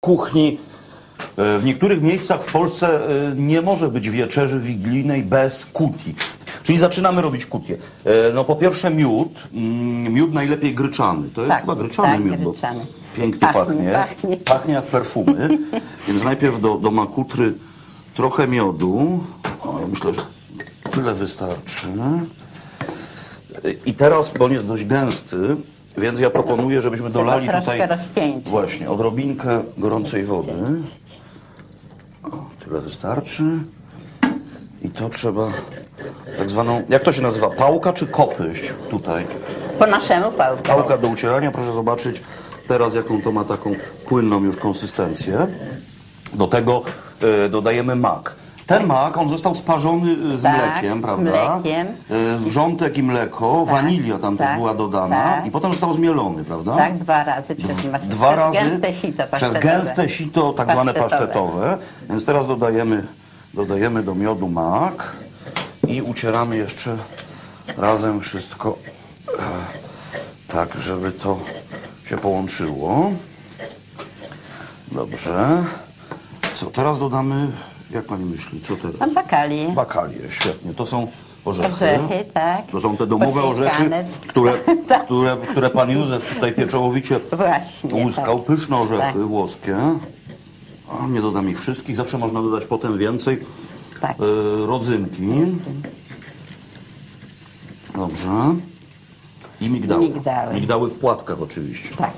kuchni. W niektórych miejscach w Polsce nie może być wieczerzy wigilijnej bez kuti. Czyli zaczynamy robić kutię. No po pierwsze miód. Miód najlepiej gryczany. To jest chyba gryczany miód, bo pięknie pachnie. Pachnie jak perfumy. Więc najpierw do makutry trochę miodu. O, ja myślę, że tyle wystarczy. I teraz, bo on jest dość gęsty, więc ja proponuję, żebyśmy dolali tutaj właśnie odrobinkę gorącej wody. O, tyle wystarczy. I to trzeba tak zwaną, jak to się nazywa, pałka czy kopyść tutaj? Po naszemu pałka. Pałka do ucierania, proszę zobaczyć teraz jaką to ma taką płynną już konsystencję. Do tego dodajemy mak. Ten mak, on został sparzony z mlekiem, prawda? Z mlekiem. Wrzątek i mleko, wanilia tam też była dodana i potem został zmielony, prawda? Tak, 2 razy przez gęste sito pasztetowe. Przez gęste sito, tak zwane pasztetowe. Więc teraz dodajemy do miodu mak i ucieramy jeszcze razem wszystko tak, żeby to się połączyło. Dobrze. Co teraz dodamy? Jak pani myśli, co teraz? Bakalię. Bakalię, świetnie. To są orzechy. Orzechy, tak. To są te domowe orzechy, które pan Józef tutaj pieczołowicie łuskał. Pyszne orzechy włoskie. O, nie dodam ich wszystkich, zawsze można dodać potem więcej. Rodzynki. Dobrze. I migdały. Migdały w płatkach oczywiście. Tak.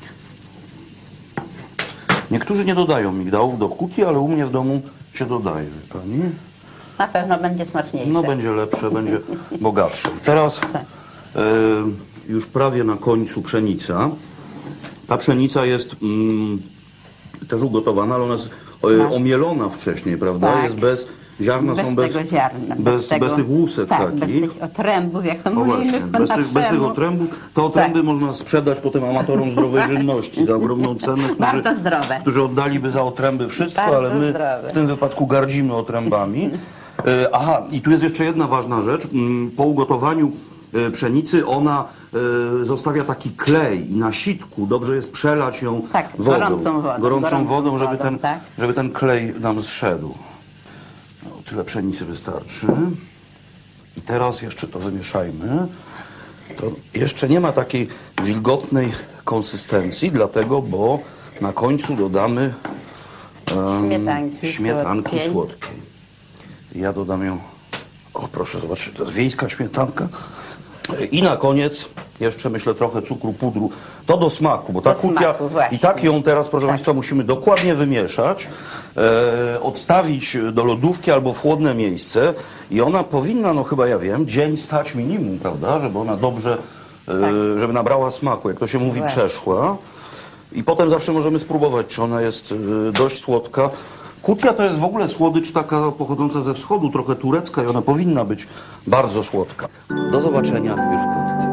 Niektórzy nie dodają migdałów do kuti, ale u mnie w domu się dodaje, wie pani? Na pewno będzie smaczniejsze. No będzie lepsze, będzie bogatsze. Teraz już prawie na końcu pszenica. Ta pszenica jest też ugotowana, ale ona jest omielona wcześniej, prawda? Tak. Jest bez ziarna, bez są tego ziarna, bez tych łusek takich. Bez tych otrębów, jak to mówimy. Właśnie, bez tych otrębów. Te otręby można sprzedać potem amatorom zdrowej żywności za ogromną cenę, bardzo zdrowe. Którzy oddaliby za otręby wszystko, Bardzo ale my zdrowe. w tym wypadku gardzimy otrębami. Aha, i tu jest jeszcze jedna ważna rzecz. Po ugotowaniu pszenicy ona zostawia taki klej i na sitku dobrze jest przelać ją wodą. Gorącą wodą, żeby ten klej nam zszedł. No, tyle pszenicy wystarczy. I teraz jeszcze to wymieszajmy. To jeszcze nie ma takiej wilgotnej konsystencji, dlatego, bo na końcu dodamy śmietanki słodkiej. Ja dodam ją, o proszę zobaczyć, to jest wiejska śmietanka. I na koniec jeszcze myślę trochę cukru, pudru. To do smaku, bo ta kutia i tak ją teraz, proszę państwa, musimy dokładnie wymieszać, odstawić do lodówki albo w chłodne miejsce i ona powinna, no chyba ja wiem, dzień stać minimum, prawda, żeby ona dobrze, żeby nabrała smaku, jak to się mówi, przeszła. I potem zawsze możemy spróbować, czy ona jest dość słodka. Kutia to jest w ogóle słodycz taka pochodząca ze wschodu, trochę turecka i ona powinna być bardzo słodka. Do zobaczenia już wkrótce.